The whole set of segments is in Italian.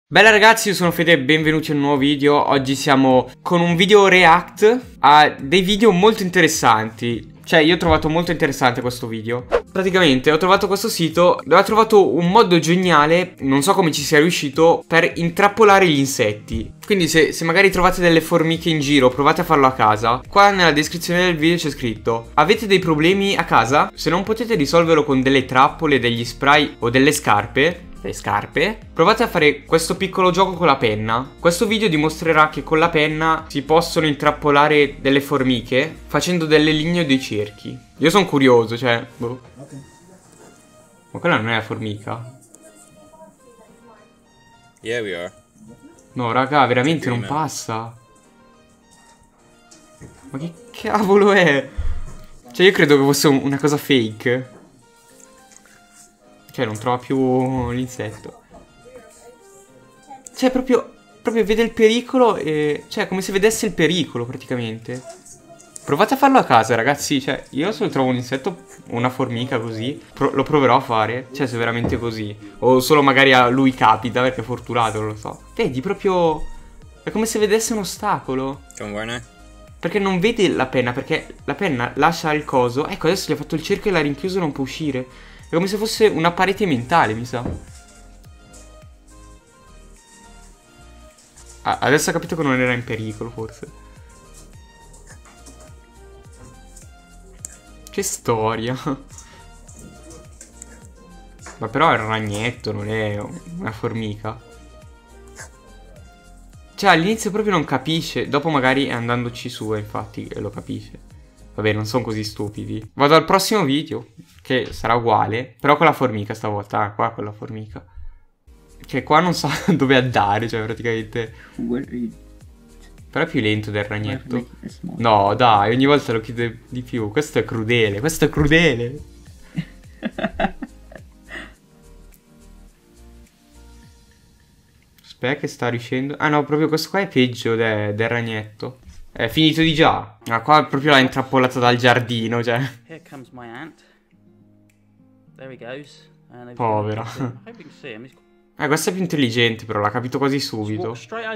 Bella ragazzi, io sono Fede e benvenuti a un nuovo video. Oggi siamo con un video react a dei video molto interessanti. Cioè, io ho trovato molto interessante questo video. Praticamente ho trovato questo sito dove ho trovato un modo geniale, non so come ci sia riuscito, per intrappolare gli insetti. Quindi se magari trovate delle formiche in giro, provate a farlo a casa. Qua nella descrizione del video c'è scritto: avete dei problemi a casa? Se non potete risolverlo con delle trappole, degli spray o delle scarpe, provate a fare questo piccolo gioco con la penna. Questo video dimostrerà che con la penna si possono intrappolare delle formiche facendo delle linee o dei cerchi. Io sono curioso, cioè boh. Okay. Ma quella non è la formica? Yeah, we are. No raga, veramente non passa. Ma che cavolo è? Cioè io credo che fosse una cosa fake. Cioè non trova più l'insetto. Cioè proprio vede il pericolo e... Cioè come se vedesse il pericolo praticamente. Provate a farlo a casa ragazzi. Cioè io se trovo un insetto, una formica così, lo proverò a fare. Cioè se è veramente così. O solo magari a lui capita perché è fortunato, non lo so. Vedi proprio... È come se vedesse un ostacolo. Come where now? Perché non vede la penna, perché la penna lascia il coso. Ecco adesso gli ha fatto il cerchio e l'ha rinchiuso e non può uscire. È come se fosse una parete mentale, mi sa. Ah, adesso ha capito che non era in pericolo, forse. Che storia. Ma però è un ragnetto, non è una formica. Cioè all'inizio proprio non capisce. Dopo magari andandoci su, infatti, lo capisce. Vabbè, non sono così stupidi. Vado al prossimo video, che sarà uguale, però con la formica stavolta. Ah, qua con la formica. Che qua non sa dove andare, cioè praticamente. Però è più lento del ragnetto. No, dai, ogni volta lo chiede di più. Questo è crudele, questo è crudele. Aspetta che sta riuscendo. Ah no, proprio questo qua è peggio del ragnetto. È finito di già. Ah, qua proprio l'ha intrappolata dal giardino, cioè. Povera. Questo è più intelligente, però l'ha capito quasi subito.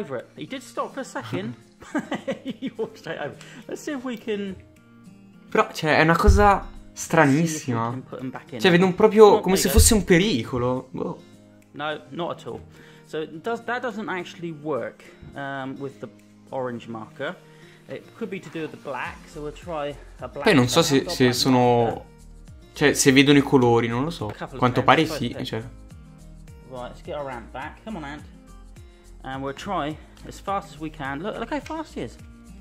Però, cioè, è una cosa stranissima. Cioè, vedo proprio come se fosse un pericolo. Boh. No, not at all. So that doesn't actually work with the orange marker. It could be to do with the black, so we'll try a black. Poi non so se sono... Cioè, se vedono i colori, non lo so. Quanto pare sì, cioè. Right, let's get our ant back. Come on, ant. And we'll try as fast as we can. Look how fast he is.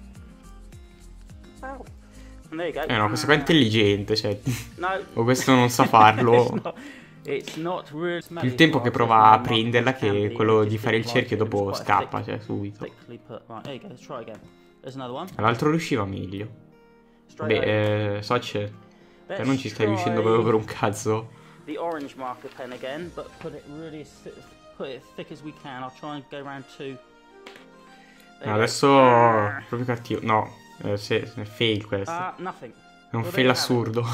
Wow. And there you go. No, questo qua è intelligente, cioè. No. O questo non sa farlo. It's not really smelly. Il tempo che prova a prenderla che è quello di fare il cerchio e dopo scappa, cioè, subito. Right, there you go. Let's try again. There's another one. L'altro riusciva meglio. Beh, Soc, te non ci stai riuscendo proprio per un cazzo. The orange marker pen again, but put it really thick as we can. I'll try and go around two. No, adesso proprio cattivo. No, è fail questo. Nothing. È un fail assurdo.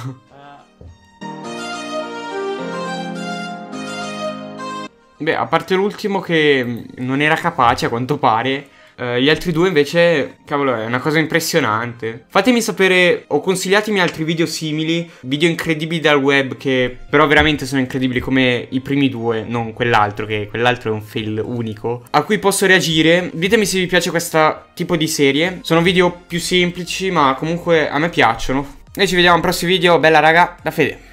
Beh, a parte l'ultimo che non era capace a quanto pare, gli altri due invece, cavolo, è una cosa impressionante. Fatemi sapere o consigliatemi altri video simili, video incredibili dal web che però veramente sono incredibili come i primi due, non quell'altro, che quell'altro è un fail unico, a cui posso reagire. Ditemi se vi piace questo tipo di serie. Sono video più semplici ma comunque a me piacciono. Noi ci vediamo al prossimo video, bella raga, da Fede.